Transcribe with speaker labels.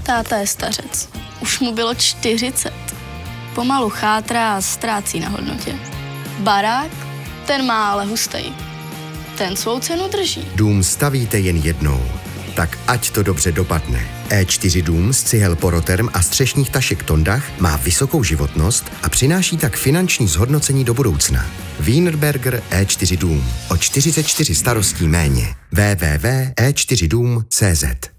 Speaker 1: Táta je stařec. Už mu bylo 40. Pomalu chátrá a ztrácí na hodnotě. Barák, ten má ale hustej. Ten svou cenu drží.
Speaker 2: Dům stavíte jen jednou, tak ať to dobře dopadne. E4 dům z cihel Poroterm a střešních tašek Tondach má vysokou životnost a přináší tak finanční zhodnocení do budoucna. Wienerberger E4 dům. O 44 starostí méně. www.e4dům.cz